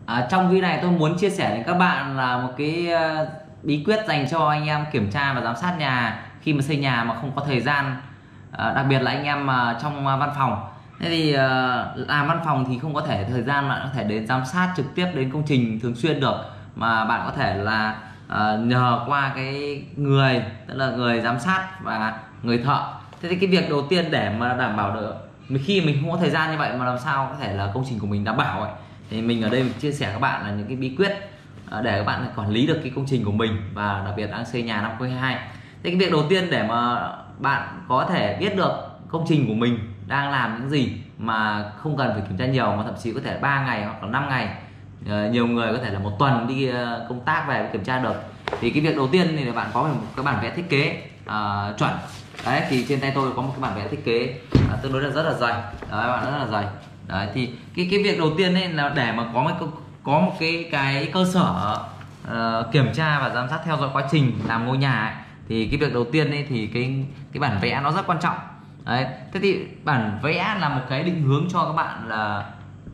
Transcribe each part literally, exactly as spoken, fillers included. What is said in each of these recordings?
À, trong video này tôi muốn chia sẻ đến các bạn là một cái ờ, bí quyết dành cho anh em kiểm tra và giám sát nhà khi mà xây nhà mà không có thời gian. Ờ, đặc biệt là anh em mà trong ờ, văn phòng. Thế thì ờ, làm văn phòng thì không có thể thời gian bạn có thể đến giám sát trực tiếp đến công trình thường xuyên được, mà bạn có thể là ờ, nhờ qua cái người, tức là người giám sát và người thợ. Thế thì cái việc đầu tiên để mà đảm bảo được khi mình không có thời gian như vậy mà làm sao có thể là công trình của mình đảm bảo ấy, thì mình ở đây mình chia sẻ các bạn là những cái bí quyết à, để các bạn quản lý được cái công trình của mình, và đặc biệt đang xây nhà năm hai hai. Thế cái việc đầu tiên để mà bạn có thể biết được công trình của mình đang làm những gì mà không cần phải kiểm tra nhiều, mà thậm chí có thể ba ngày hoặc là năm ngày, à, nhiều người có thể là một tuần đi công tác về kiểm tra được, thì cái việc đầu tiên thì là bạn có một cái bản vẽ thiết kế à, chuẩn. Đấy, thì trên tay tôi có một cái bản vẽ thiết kế à, tương đối là rất là dày. Đấy, bạn rất là dày. Đấy, thì cái cái việc đầu tiên ấy là để mà có một có một cái cái cơ sở uh, kiểm tra và giám sát theo dõi quá trình làm ngôi nhà ấy, thì cái việc đầu tiên ấy thì cái cái bản vẽ nó rất quan trọng. Đấy, thế thì bản vẽ là một cái định hướng cho các bạn là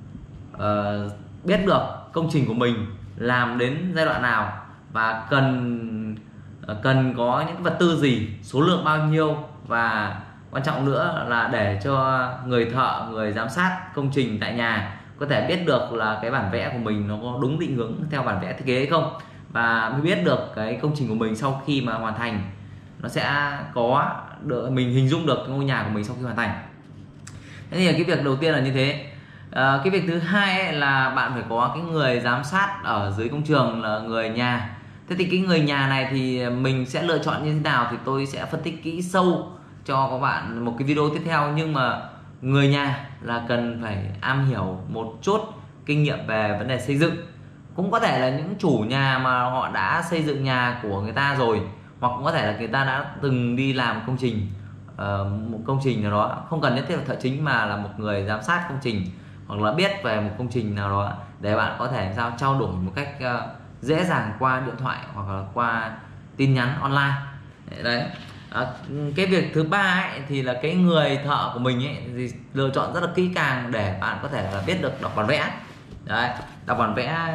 uh, biết được công trình của mình làm đến giai đoạn nào và cần uh, cần có những vật tư gì, số lượng bao nhiêu, và quan trọng nữa là để cho người thợ, người giám sát công trình tại nhà có thể biết được là cái bản vẽ của mình nó có đúng định hướng theo bản vẽ thiết kế hay không, và mới biết được cái công trình của mình sau khi mà hoàn thành nó sẽ có được, mình hình dung được cái ngôi nhà của mình sau khi hoàn thành. Thế thì cái việc đầu tiên là như thế. À, cái việc thứ hai ấy là bạn phải có cái người giám sát ở dưới công trường là người nhà. Thế thì cái người nhà này thì mình sẽ lựa chọn như thế nào thì tôi sẽ phân tích kỹ sâu cho các bạn một cái video tiếp theo, nhưng mà người nhà là cần phải am hiểu một chút kinh nghiệm về vấn đề xây dựng. Cũng có thể là những chủ nhà mà họ đã xây dựng nhà của người ta rồi, hoặc cũng có thể là người ta đã từng đi làm công trình, uh, một công trình nào đó, không cần nhất thiết là thợ chính mà là một người giám sát công trình, hoặc là biết về một công trình nào đó, để bạn có thể sao trao đổi một cách uh, dễ dàng qua điện thoại hoặc là qua tin nhắn online. Đấy. À, cái việc thứ ba ấy, thì là cái người thợ của mình ấy thì lựa chọn rất là kỹ càng để bạn có thể là biết được đọc bản vẽ. Đấy, đọc bản vẽ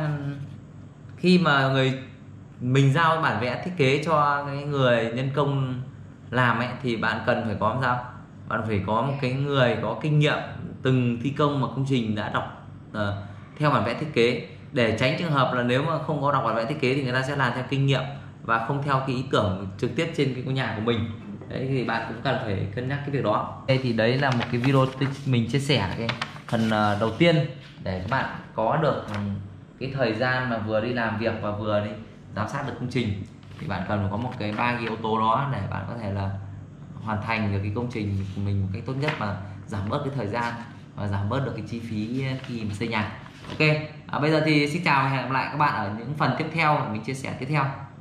khi mà người mình giao bản vẽ thiết kế cho cái người nhân công làm ấy, thì bạn cần phải có sao bạn phải có một cái người có kinh nghiệm từng thi công một công trình đã đọc uh, theo bản vẽ thiết kế, để tránh trường hợp là nếu mà không có đọc bản vẽ thiết kế thì người ta sẽ làm theo kinh nghiệm và không theo cái ý tưởng trực tiếp trên cái ngôi nhà của mình. Đấy, thì bạn cũng cần phải cân nhắc cái việc đó. Đây thì đấy là một cái video mình chia sẻ cái phần đầu tiên để các bạn có được cái thời gian mà vừa đi làm việc và vừa đi giám sát được công trình, thì bạn cần phải có một cái ba cái yếu tố đó để bạn có thể là hoàn thành được cái công trình của mình một cách tốt nhất, mà giảm bớt cái thời gian và giảm bớt được cái chi phí khi mà xây nhà. Ok, à, bây giờ thì xin chào và hẹn gặp lại các bạn ở những phần tiếp theo mình chia sẻ tiếp theo.